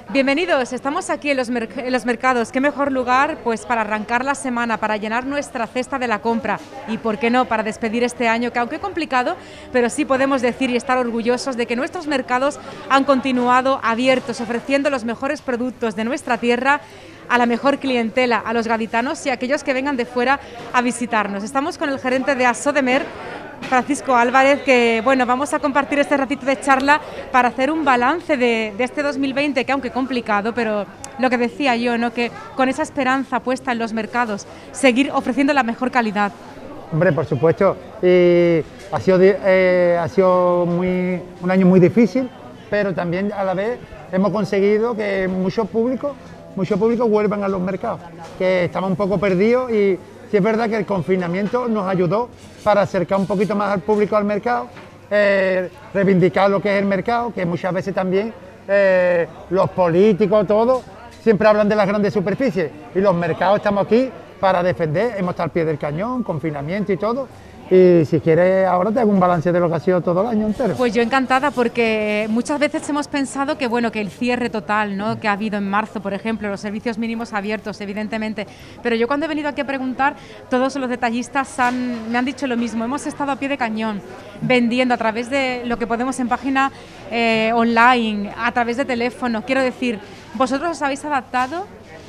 Bienvenidos, estamos aquí en los mercados. ¿Qué mejor lugar pues para arrancar la semana, para llenar nuestra cesta de la compra y, por qué no, para despedir este año que, aunque complicado, pero sí podemos decir y estar orgullosos de que nuestros mercados han continuado abiertos, ofreciendo los mejores productos de nuestra tierra a la mejor clientela, a los gaditanos y a aquellos que vengan de fuera a visitarnos. Estamos con el gerente de Asodemer, Francisco Álvarez, que bueno, vamos a compartir este ratito de charla para hacer un balance de este 2020, que aunque complicado, pero lo que decía yo, ¿no?, que con esa esperanza puesta en los mercados, seguir ofreciendo la mejor calidad. Hombre, por supuesto, ha sido un año muy difícil, pero también a la vez hemos conseguido que muchos públicos vuelvan a los mercados, que estaban un poco perdidos, y sí es verdad que el confinamiento nos ayudó para acercar un poquito más al público al mercado, reivindicar lo que es el mercado, que muchas veces también los políticos, todos, siempre hablan de las grandes superficies, y los mercados estamos aquí para defender, hemos estado al pie del cañón, confinamiento y todo. Y si quieres, ahora te hago un balance de lo que ha sido todo el año entero. Pues yo encantada, porque muchas veces hemos pensado que, bueno, que el cierre total, ¿no?, que ha habido en marzo, por ejemplo, los servicios mínimos abiertos, evidentemente, pero yo cuando he venido aquí a preguntar, todos los detallistas me han dicho lo mismo. Hemos estado a pie de cañón, vendiendo a través de lo que podemos en página online, a través de teléfono. Quiero decir, vosotros os habéis adaptado.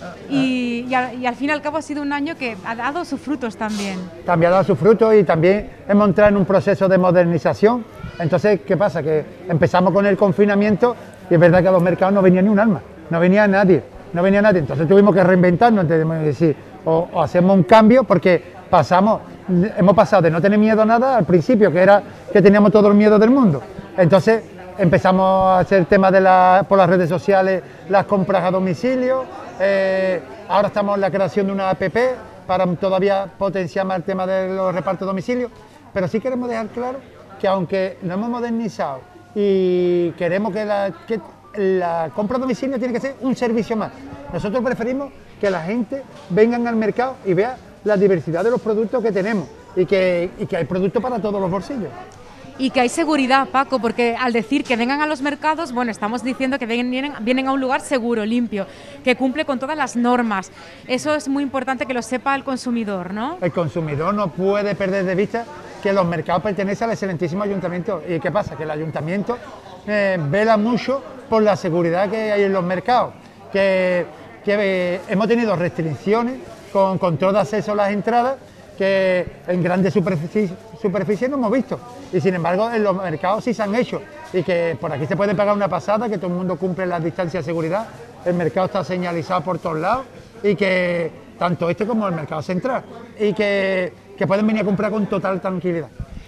Y al fin y al cabo ha sido un año que ha dado sus frutos también. También ha dado sus frutos, y también hemos entrado en un proceso de modernización. Entonces, ¿qué pasa? Que empezamos con el confinamiento y es verdad que a los mercados no venía ni un alma, no venía nadie. Entonces tuvimos que reinventarnos, es decir, o hacemos un cambio, porque hemos pasado de no tener miedo a nada al principio, que era que teníamos todo el miedo del mundo. Entonces empezamos a hacer el tema por las redes sociales, las compras a domicilio. Ahora estamos en la creación de una app para todavía potenciar más el tema de los repartos a domicilio, pero sí queremos dejar claro que, aunque nos hemos modernizado y queremos que la compra a domicilio tiene que ser un servicio más, nosotros preferimos que la gente venga al mercado y vea la diversidad de los productos que tenemos, y que hay productos para todos los bolsillos. Y que hay seguridad, Paco, porque al decir que vengan a los mercados, bueno, estamos diciendo que vienen a un lugar seguro, limpio, que cumple con todas las normas. Eso es muy importante que lo sepa el consumidor, ¿no? El consumidor no puede perder de vista que los mercados pertenecen al excelentísimo ayuntamiento. ¿Y qué pasa? Que el ayuntamiento vela mucho por la seguridad que hay en los mercados, que hemos tenido restricciones con control de acceso a las entradas, que en grandes superficies no hemos visto, y sin embargo en los mercados sí se han hecho, y que por aquí se puede pagar una pasada, que todo el mundo cumple las distancias de seguridad, el mercado está señalizado por todos lados, y que tanto este como el mercado central, y que pueden venir a comprar con total tranquilidad.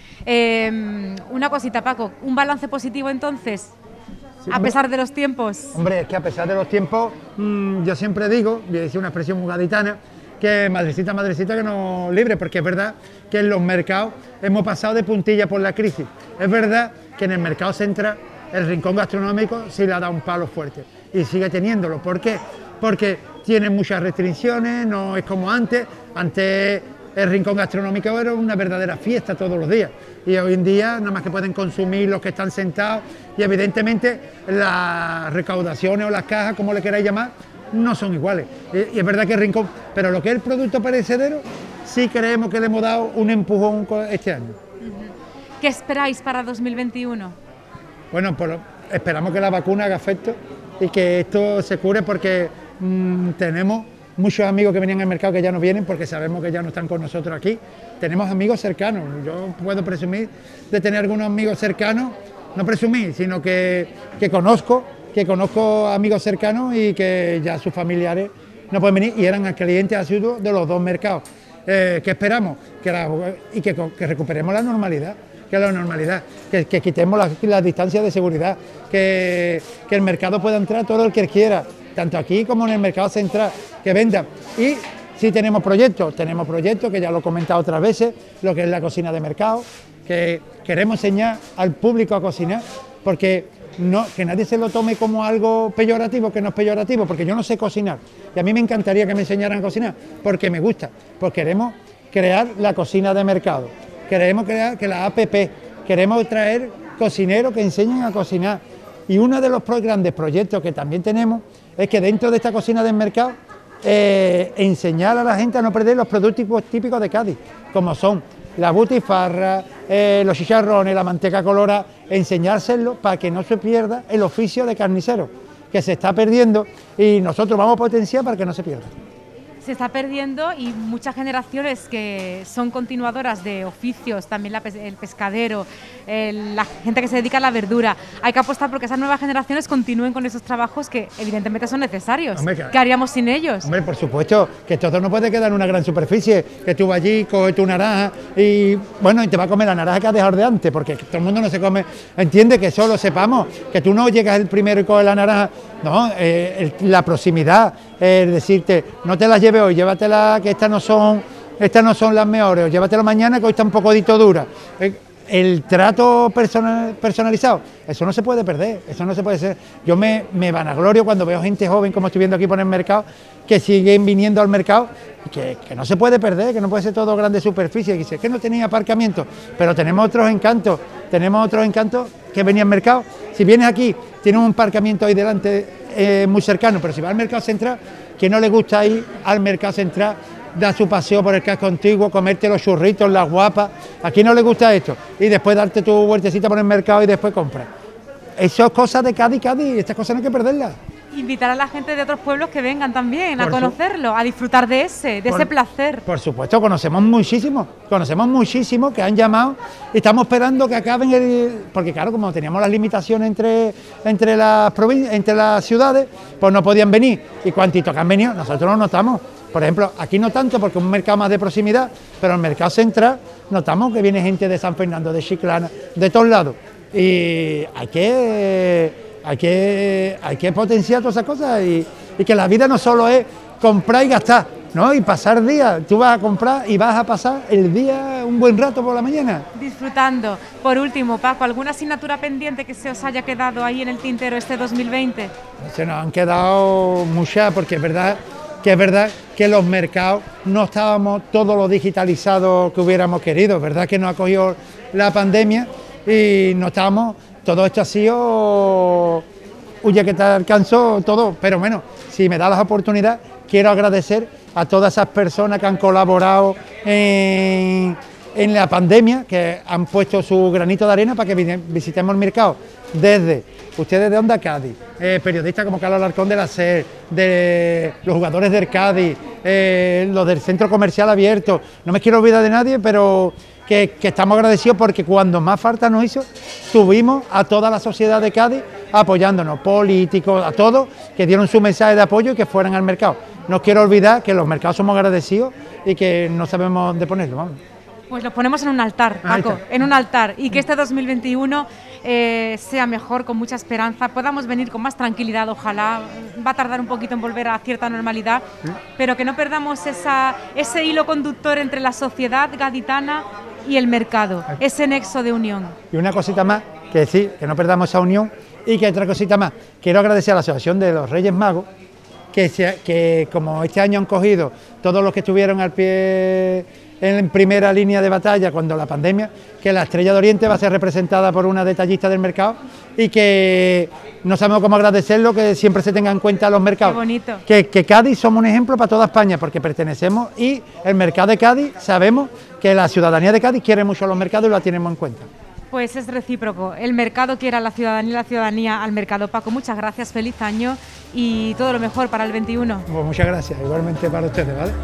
Una cosita, Paco, ¿un balance positivo entonces? Sí, a pesar de los tiempos. Hombre, es que a pesar de los tiempos, yo siempre digo, y es una expresión muy gaditana, que madrecita que nos libre, porque es verdad que en los mercados hemos pasado de puntilla por la crisis. Es verdad que en el mercado central el rincón gastronómico sí le ha dado un palo fuerte, y sigue teniéndolo. ¿Por qué? Porque tiene muchas restricciones, no es como antes. Antes el rincón gastronómico era una verdadera fiesta todos los días, y hoy en día nada más que pueden consumir los que están sentados, y evidentemente las recaudaciones o las cajas, como le queráis llamar, no son iguales. Y es verdad que el rincón, pero lo que es el producto perecedero, sí creemos que le hemos dado un empujón este año. ¿Qué esperáis para 2021? Bueno, pues esperamos que la vacuna haga efecto y que esto se cure, porque tenemos muchos amigos que venían al mercado que ya no vienen, porque sabemos que ya no están con nosotros aquí. Tenemos amigos cercanos, yo puedo presumir de tener algunos amigos cercanos, no presumir, sino que conozco amigos cercanos, y que ya sus familiares no pueden venir, y eran clientes asiduos de los dos mercados. ¿Qué esperamos? Que recuperemos la normalidad, que quitemos las distancias de seguridad, que el mercado pueda entrar todo el que quiera, tanto aquí como en el mercado central, que vendan. Y sí tenemos proyectos que ya lo he comentado otras veces, lo que es la cocina de mercado, que queremos enseñar al público a cocinar, porque que nadie se lo tome como algo peyorativo, que no es peyorativo, porque yo no sé cocinar, y a mí me encantaría que me enseñaran a cocinar, porque me gusta, pues queremos crear la cocina de mercado, queremos crear que la APP, queremos traer cocineros que enseñen a cocinar, Y uno de los grandes proyectos que también tenemos es que dentro de esta cocina del mercado enseñar a la gente a no perder los productos típicos de Cádiz, como son la butifarra, los chicharrones, la manteca colorada, enseñárselo para que no se pierda el oficio de carnicero, que se está perdiendo y nosotros vamos a potenciar para que no se pierda. Se está perdiendo y muchas generaciones que son continuadoras de oficios, también el pescadero, la gente que se dedica a la verdura. Hay que apostar porque esas nuevas generaciones continúen con esos trabajos que evidentemente son necesarios. Hombre, ¿qué haríamos sin ellos? Hombre, por supuesto, que todo no puede quedar en una gran superficie, que tú vas allí, coges tu naranja y bueno, y te vas a comer la naranja que has dejado de antes, porque todo el mundo no se come, entiende que solo sepamos, que tú no llegas el primero y coges la naranja, no, la proximidad, decirte, no te las lleves hoy, llévatela, que estas no son las mejores, o llévatela mañana que hoy está un poquito dura. El trato personalizado, eso no se puede perder, eso no se puede ser. Yo me vanaglorio cuando veo gente joven, como estoy viendo aquí por el mercado, que siguen viniendo al mercado, que no se puede perder, que no puede ser todo grande superficie, que dice que no tenía aparcamiento, pero tenemos otros encantos que venían al mercado. Si vienes aquí, tienes un aparcamiento ahí delante muy cercano, pero si vas al mercado central, que no le gusta ir al mercado central, dar su paseo por el casco antiguo, comerte los churritos, las guapas, aquí no le gusta esto, y después darte tu vueltecita por el mercado y después compras. Eso es cosa de Cádiz, estas cosas no hay que perderlas. Invitar a la gente de otros pueblos que vengan también a conocerlo, a disfrutar de ese placer. Por supuesto, conocemos muchísimos que han llamado y estamos esperando que acaben porque claro, como teníamos las limitaciones entre las ciudades, pues no podían venir, y cuantitos que han venido, nosotros lo notamos. Por ejemplo, aquí no tanto porque es un mercado más de proximidad, pero en el mercado central notamos que viene gente de San Fernando, de Chiclana, de todos lados, y hay que potenciar todas esas cosas y que la vida no solo es comprar y gastar, ¿no? Y pasar días, tú vas a comprar y vas a pasar el día un buen rato por la mañana. Disfrutando. Por último, Paco, ¿alguna asignatura pendiente que se os haya quedado ahí en el tintero este 2020? Se nos han quedado muchas, porque es verdad que los mercados no estábamos todo lo digitalizados que hubiéramos querido, verdad que nos ha cogido la pandemia y no estábamos. Todo esto ha sido, huye que te alcanzó todo, pero bueno, si me da las oportunidades, quiero agradecer a todas esas personas que han colaborado en la pandemia, que han puesto su granito de arena para que visitemos el mercado, desde ustedes de Onda Cádiz, periodistas como Carlos Alarcón de la SER, de los jugadores del Cádiz, los del centro comercial abierto, no me quiero olvidar de nadie, pero que estamos agradecidos porque cuando más falta nos hizo, tuvimos a toda la sociedad de Cádiz apoyándonos, políticos, a todos, que dieron su mensaje de apoyo y que fueran al mercado. No quiero olvidar que los mercados somos agradecidos y que no sabemos dónde ponerlo, vamos. Pues los ponemos en un altar, Paco, en un altar, y que este 2021 sea mejor, con mucha esperanza, podamos venir con más tranquilidad, ojalá, va a tardar un poquito en volver a cierta normalidad, pero que no perdamos ese hilo conductor entre la sociedad gaditana y el mercado, ese nexo de unión. Y una cosita más, que decir, que no perdamos esa unión, y que otra cosita más, quiero agradecer a la Asociación de los Reyes Magos, que como este año han cogido todos los que estuvieron al pie en primera línea de batalla cuando la pandemia, que la Estrella de Oriente va a ser representada por una detallista del mercado y que no sabemos cómo agradecerlo, que siempre se tenga en cuenta los mercados. Qué bonito. Que Cádiz somos un ejemplo para toda España porque pertenecemos, y el mercado de Cádiz sabemos que la ciudadanía de Cádiz quiere mucho a los mercados y lo tenemos en cuenta. Pues es recíproco, el mercado quiere a la ciudadanía y la ciudadanía al mercado. Paco, muchas gracias, feliz año y todo lo mejor para el 21. Pues muchas gracias, igualmente para ustedes, ¿vale?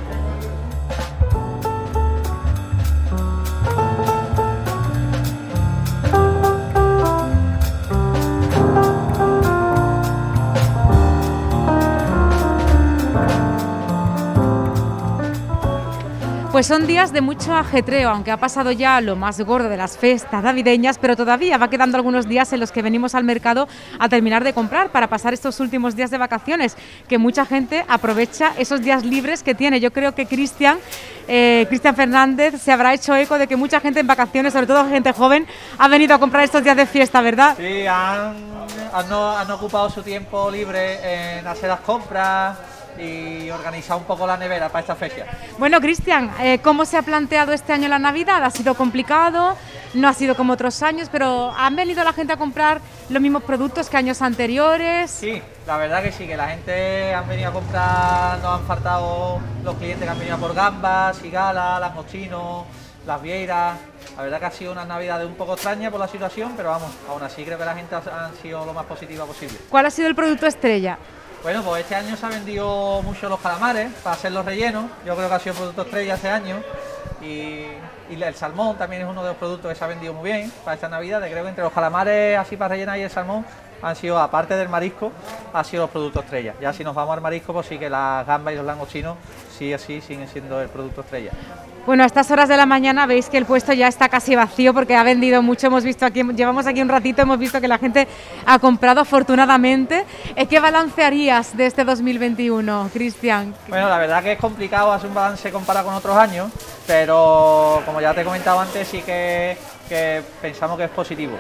Pues son días de mucho ajetreo, aunque ha pasado ya lo más gordo de las fiestas navideñas, pero todavía va quedando algunos días en los que venimos al mercado a terminar de comprar para pasar estos últimos días de vacaciones, que mucha gente aprovecha esos días libres que tiene. Yo creo que Cristian Fernández se habrá hecho eco de que mucha gente en vacaciones, sobre todo gente joven, ha venido a comprar estos días de fiesta, ¿verdad? Sí, han ocupado su tiempo libre en hacer las compras y organizar un poco la nevera para esta fecha. Bueno, Cristian, ¿cómo se ha planteado este año la Navidad? ¿Ha sido complicado? no ha sido como otros años, pero ¿han venido la gente a comprar los mismos productos que años anteriores? Sí, la verdad que sí, que la gente han venido a comprar, nos han faltado los clientes que han venido por gambas, cigalas, langostinos, las vieiras. La verdad que ha sido una Navidad un poco extraña por la situación, pero vamos, aún así creo que la gente ha sido lo más positiva posible. ¿Cuál ha sido el producto estrella? Bueno, pues este año se ha vendido mucho los calamares para hacer los rellenos. Yo creo que ha sido producto estrella este año. Y el salmón también es uno de los productos que se ha vendido muy bien para esta Navidad. Creo que entre los calamares así para rellenar y el salmón han sido, aparte del marisco, han sido los productos estrella. Ya si nos vamos al marisco, pues sí que las gambas y los langostinos sí así siguen siendo el producto estrella. Bueno, a estas horas de la mañana veis que el puesto ya está casi vacío porque ha vendido mucho. Hemos visto aquí, llevamos aquí un ratito, hemos visto que la gente ha comprado afortunadamente. ¿Qué balance harías de este 2021, Cristian? Bueno, la verdad que es complicado hacer un balance comparado con otros años, pero como ya te he comentado antes, sí que pensamos que es positivo.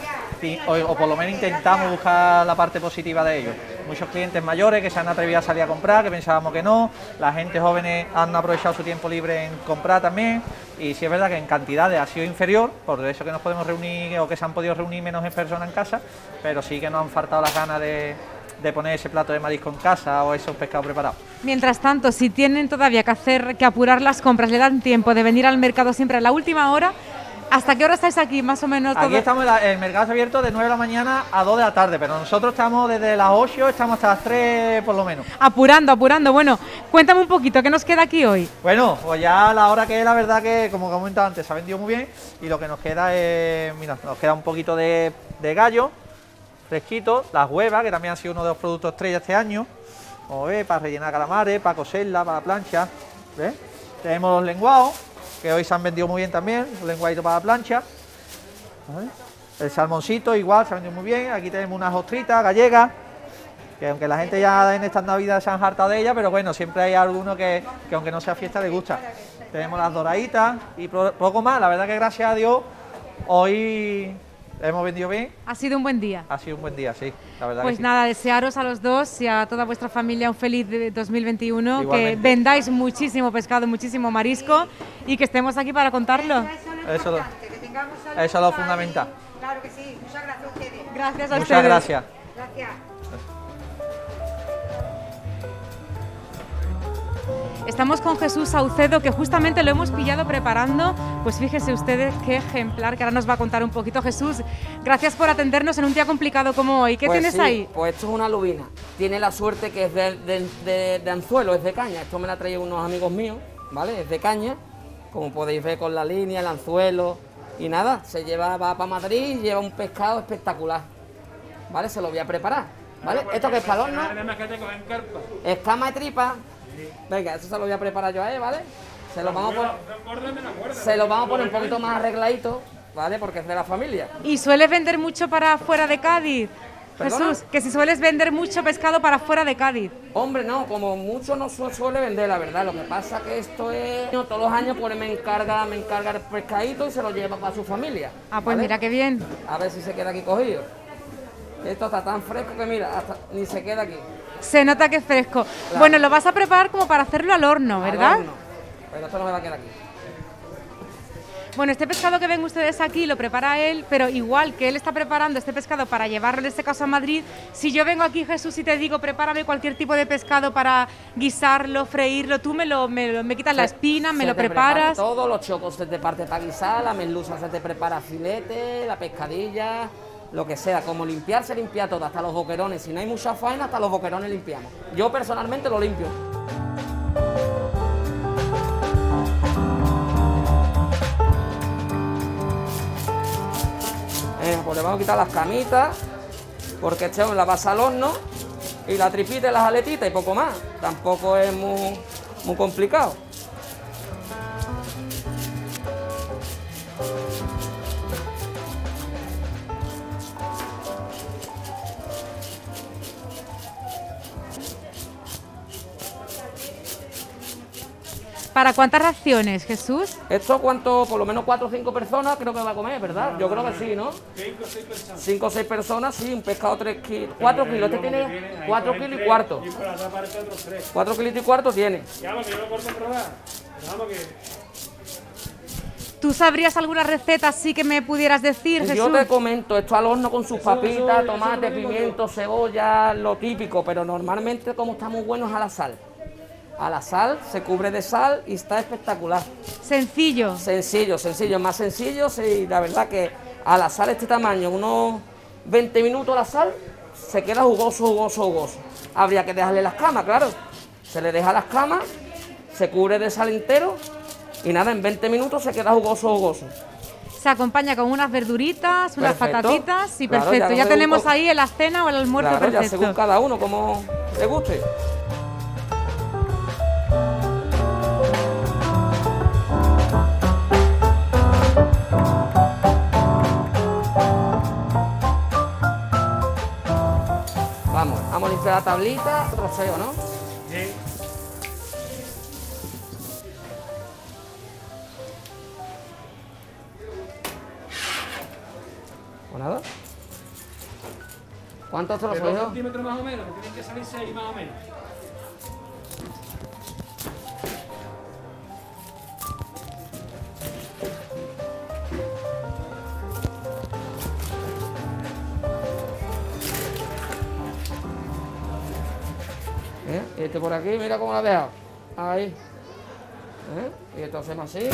O por lo menos intentamos buscar la parte positiva de ello. Muchos clientes mayores que se han atrevido a salir a comprar, que pensábamos que no, la gente jóvenes han aprovechado su tiempo libre en comprar también, y sí es verdad que en cantidades ha sido inferior, por eso que nos podemos reunir o que se han podido reunir menos personas en casa, pero sí que nos han faltado las ganas de poner ese plato de marisco en casa o esos pescados preparados. Mientras tanto, si tienen todavía que apurar las compras, le dan tiempo de venir al mercado siempre a la última hora. ¿Hasta qué hora estáis aquí, más o menos? Aquí estamos, el mercado está abierto de 9 de la mañana a 2 de la tarde, pero nosotros estamos desde las 8, estamos hasta las 3 por lo menos. Apurando. Bueno, cuéntame un poquito, ¿qué nos queda aquí hoy? Bueno, pues ya a la hora que es, la verdad que, como comentaba antes, se ha vendido muy bien, y lo que nos queda es, mira, nos queda un poquito de gallo fresquito, las huevas, que también han sido uno de los productos estrella este año, como ves, para rellenar calamares, para coserla, para la plancha, ¿ves? Tenemos los lenguados, que hoy se han vendido muy bien también, un lenguadito para la plancha. ¿Vale? El salmoncito igual se ha vendido muy bien. Aquí tenemos unas ostritas gallegas, que aunque la gente ya en estas navidades se han hartado de ellas, pero bueno, siempre hay alguno que aunque no sea fiesta le gusta. Tenemos las doraditas y poco más. La verdad que gracias a Dios hoy hemos vendido bien. Ha sido un buen día. Ha sido un buen día, sí, la verdad. Pues que sí. nada, desearos a los dos y a toda vuestra familia un feliz 2021, Igualmente. que vendáis muchísimo pescado, muchísimo marisco y que estemos aquí para contarlo. Eso es lo fundamental. Claro que sí, muchas gracias a ustedes. Gracias a Muchas ustedes. gracias. Gracias. Estamos con Jesús Saucedo, que justamente lo hemos pillado preparando, pues fíjese ustedes qué ejemplar, que ahora nos va a contar un poquito. Jesús, gracias por atendernos en un día complicado como hoy. ¿Qué Pues tienes sí, ahí? Pues esto es una lubina. Tiene la suerte que es de anzuelo, es de caña. Esto me la han traído unos amigos míos, ¿vale? Es de caña, como podéis ver con la línea, el anzuelo y nada. Va para Madrid y lleva un pescado espectacular, ¿vale? Se lo voy a preparar, ¿vale? Esto que es para el horno, escama de tripa. Venga, eso se lo voy a preparar yo a él, ¿vale? Se lo vamos a poner un poquito más arregladito, ¿vale? Porque es de la familia. ¿Y sueles vender mucho para fuera de Cádiz? ¿Perdona? Jesús, que si sueles vender mucho pescado para fuera de Cádiz. Hombre, no, como mucho no suele vender, la verdad. Lo que pasa que esto es... Todos los años pues me encarga el pescadito y se lo lleva para su familia. Ah, pues ¿vale? mira qué bien. A ver si se queda aquí cogido. Esto está tan fresco que mira, hasta ni se queda aquí. Se nota que es fresco. Claro. Bueno, lo vas a preparar como para hacerlo al horno, ¿verdad? Al horno. Pero esto no me va a quedar aquí. Bueno, este pescado que ven ustedes aquí lo prepara él, pero igual que él está preparando este pescado para llevarlo en este caso a Madrid, si yo vengo aquí, Jesús, y te digo, prepárame cualquier tipo de pescado para guisarlo, freírlo, tú me quitas la espina, me lo preparas. Todos los chocos se te parte para guisar, la merluza se te prepara filete, la pescadilla, lo que sea. Como limpiar, se limpia todo, hasta los boquerones. Si no hay mucha faena, hasta los boquerones limpiamos. Yo personalmente lo limpio. Pues le vamos a quitar las camitas, porque este la vas al horno, y la tripita y las aletitas y poco más. Tampoco es muy complicado. ¿Para cuántas raciones, Jesús? Esto, ¿cuánto? Por lo menos 4 o 5 personas creo que va a comer, ¿verdad? Yo creo que sí, ¿no? 5 o 6 personas. 5 o 6 personas, sí, un pescado 3 kilos, 4 kilos. Este tiene 4 kilos y cuarto. 4 kilos y cuarto tiene. Ya, lo que yo lo corto a probar. Vamos que... ¿Tú sabrías alguna receta así que me pudieras decir, Jesús? Yo te comento, esto al horno con sus papitas, tomate, pimiento, cebolla, lo típico, pero normalmente como está muy bueno es a la sal. A la sal, se cubre de sal y está espectacular. Sencillo. Sencillo, más sencillo, sí, la verdad que a la sal este tamaño, unos 20 minutos la sal, se queda jugoso. Habría que dejarle las camas, claro. Se le deja las camas, se cubre de sal entero y nada, en 20 minutos se queda jugoso. Se acompaña con unas verduritas, unas patatitas y claro, perfecto. Ya tenemos ahí el cena o el almuerzo claro, perfecto. Ya según cada uno, como le guste. Vamos a limpiar la tablita, troceo, ¿no? Sí. ¿O nada? ¿Cuántos trozos? 2 centímetros más o menos, que tienen que salir 6 más o menos. Este por aquí, mira cómo lo ha dejado. Ahí. Y esto hacemos así.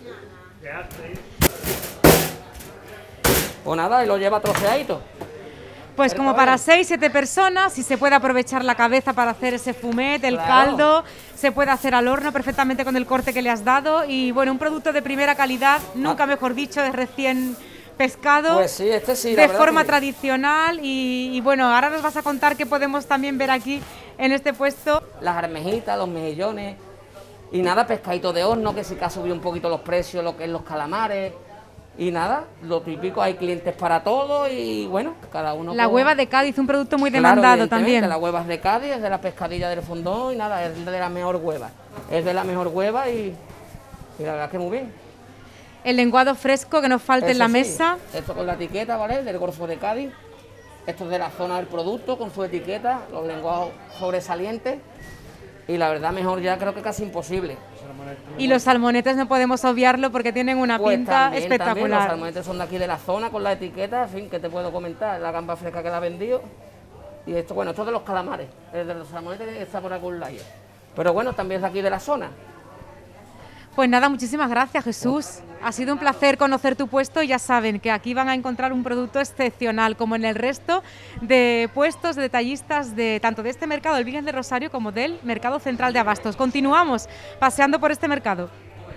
Pues nada, y lo lleva troceadito. Pues como para 6-7 personas, y se puede aprovechar la cabeza para hacer ese fumet, el caldo, se puede hacer al horno perfectamente con el corte que le has dado. Y bueno, un producto de primera calidad, nunca mejor dicho, de recién pescado, pues sí, este sí, de forma tradicional. Y bueno, ahora nos vas a contar qué podemos también ver aquí en este puesto. Las armejitas, los mejillones y nada, pescadito de horno, que sí que ha subido un poquito los precios, lo que es los calamares. Y nada, lo típico, hay clientes para todo y bueno, cada uno... La hueva de Cádiz, un producto muy demandado también. Las huevas de Cádiz, es de la pescadilla del fondón y nada, es de la mejor hueva. Es de la mejor hueva y la verdad que muy bien. El lenguado fresco que nos falta en la mesa. Esto con la etiqueta, ¿vale? Del Golfo de Cádiz. Esto es de la zona del producto, con su etiqueta, los lenguados sobresalientes. Y la verdad, mejor ya creo que casi imposible. Y los salmonetes no podemos obviarlo porque tienen una pinta espectacular. También, los salmonetes son de aquí de la zona, con la etiqueta, en fin, que te puedo comentar, la gamba fresca que la ha vendido. Y esto, bueno, esto es de los calamares, el de los salmonetes está por algún lado. Pero bueno, también es de aquí de la zona. Pues nada, muchísimas gracias, Jesús. Ha sido un placer conocer tu puesto y ya saben que aquí van a encontrar un producto excepcional, como en el resto de puestos de detallistas de tanto de este mercado del Virgen de Rosario como del Mercado Central de Abastos. Continuamos paseando por este mercado.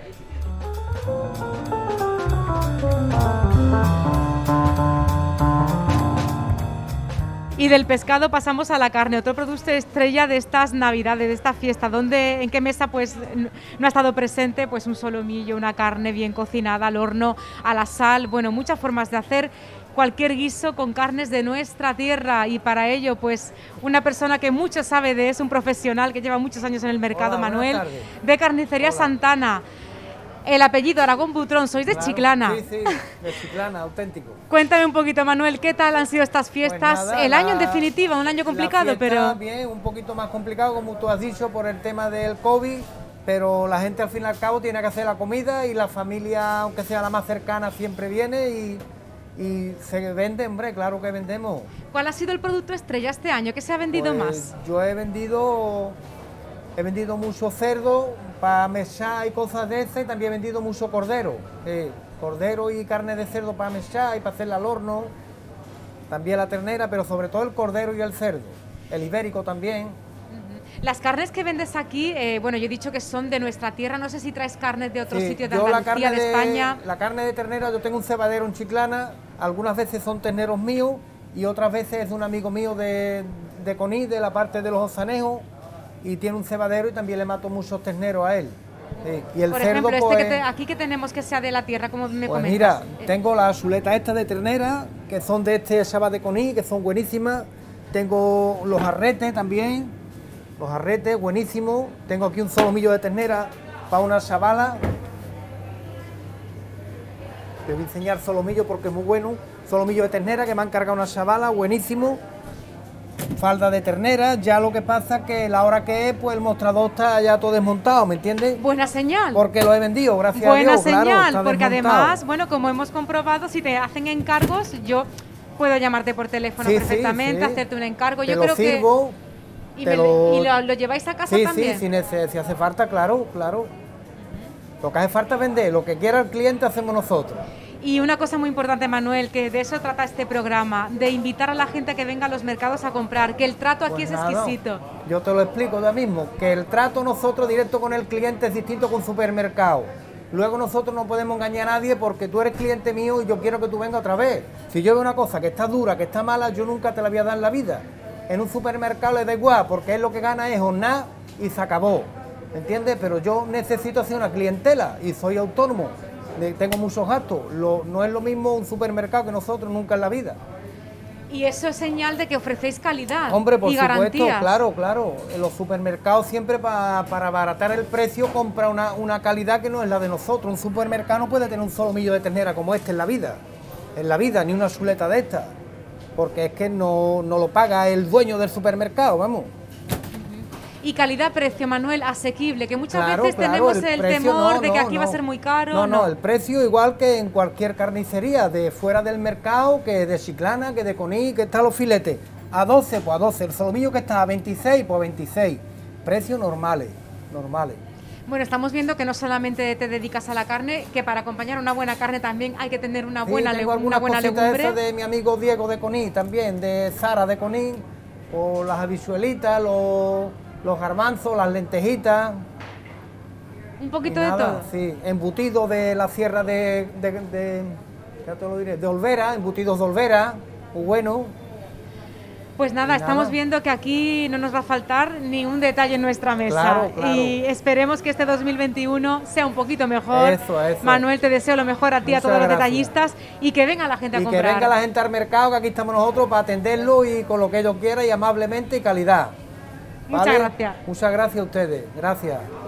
Y del pescado pasamos a la carne, otro producto estrella de estas navidades, de esta fiesta, donde en qué mesa pues no ha estado presente pues un solomillo, una carne bien cocinada al horno, a la sal, bueno, muchas formas de hacer cualquier guiso con carnes de nuestra tierra y para ello pues una persona que mucho sabe de eso, un profesional que lleva muchos años en el mercado, hola, Manuel, de Carnicería hola. Santana. El apellido Aragón Butrón, sois de Chiclana. Sí, de Chiclana, auténtico. Cuéntame un poquito, Manuel, ¿qué tal han sido estas fiestas? Pues nada, el año en definitiva, un año complicado, pero... Bien, un poquito más complicado, como tú has dicho, por el tema del COVID, pero la gente al fin y al cabo tiene que hacer la comida y la familia, aunque sea la más cercana, siempre viene y se vende, hombre, claro que vendemos. ¿Cuál ha sido el producto estrella este año? ¿Qué se ha vendido más? Yo he vendido mucho cerdo para mesar y cosas de esas, y también he vendido mucho cordero. Cordero y carne de cerdo para mesar y para hacerla al horno. También la ternera, pero sobre todo el cordero y el cerdo. El ibérico también. Las carnes que vendes aquí, bueno, yo he dicho que son de nuestra tierra, no sé si traes carnes de otros sitios de Andalucía, de España. La carne de ternera, yo tengo un cebadero en Chiclana, algunas veces son terneros míos y otras veces es de un amigo mío de Conil, de la parte de los Ozanejos, y tiene un cebadero y también le mato muchos terneros a él. Y el por cerdo, ejemplo, pues, aquí que tenemos que sea de la tierra, como me comentas. Mira, tengo las chuletas estas de ternera, que son de este Saba de Conil, que son buenísimas. Tengo los arretes también, los arretes buenísimos. Tengo aquí un solomillo de ternera para una sabala. Te voy a enseñar solomillo porque es muy bueno. Solomillo de ternera que me han cargado una sabala, buenísimo. falda de ternera, ya lo que pasa que la hora que es, pues el mostrador está ya todo desmontado, ¿me entiendes? Buena señal. Porque lo he vendido, gracias a Buena Dios, claro, señal, está porque desmontado. además, bueno, como hemos comprobado, si te hacen encargos, yo puedo llamarte por teléfono Sí, sí, perfectamente, sí. hacerte un encargo. Te Yo lo creo sirvo, que... ¿Y, te lo lleváis a casa sí, también? sí, si hace falta, claro, claro. Lo que hace falta es vender, lo que quiera el cliente hacemos nosotros. Y una cosa muy importante, Manuel, que de eso trata este programa, de invitar a la gente a que venga a los mercados a comprar, que el trato aquí Pues es nada, exquisito. yo te lo explico ya mismo, que el trato nosotros directo con el cliente es distinto con supermercado. Luego nosotros no podemos engañar a nadie porque tú eres cliente mío y yo quiero que tú vengas otra vez. Si yo veo una cosa que está dura, que está mala, yo nunca te la voy a dar en la vida. En un supermercado le da igual, porque él lo que gana es jornada y se acabó. ¿Me entiendes? Pero yo necesito hacer una clientela y soy autónomo. Tengo muchos gastos. No es lo mismo un supermercado que nosotros nunca en la vida. Y eso es señal de que ofrecéis calidad Hombre, por y supuesto, garantías. claro, claro. En los supermercados siempre para abaratar el precio compra una calidad que no es la de nosotros. Un supermercado no puede tener un solomillo de ternera como este en la vida. En la vida, ni una chuleta de esta. Porque es que no lo paga el dueño del supermercado, vamos. Y calidad-precio, Manuel, asequible, que muchas Claro, veces claro, tenemos el precio, temor no, de que no, aquí va a no. ser muy caro. No, el precio igual que en cualquier carnicería, de fuera del mercado, que de Chiclana, que de Conil, que están los filetes. A 12, pues a 12. El solomillo que está a 26, pues a 26. Precios normales, normales. Bueno, estamos viendo que no solamente te dedicas a la carne, que para acompañar una buena carne también hay que tener una Sí, buena, tengo una algunas buena cositas legumbre. esas de mi amigo Diego de Conil también, de Sara de Conil, o las habichuelitas, los garbanzos, las lentejitas. Un poquito Y de nada, todo. Sí, embutido de la sierra ya te lo diré, de Olvera, embutidos de Olvera, muy bueno. Pues nada, Y estamos nada. viendo que aquí no nos va a faltar ni un detalle en nuestra mesa. Claro, claro. Y esperemos que este 2021 sea un poquito mejor. Eso. Manuel, te deseo lo mejor a ti, a Muchas todos los gracias. detallistas y que venga la gente a Y que comprar. venga la gente al mercado, que aquí estamos nosotros para atenderlo y con lo que ellos quieran y amablemente y calidad. Muchas ¿Vale? gracias. Muchas gracias a ustedes, gracias.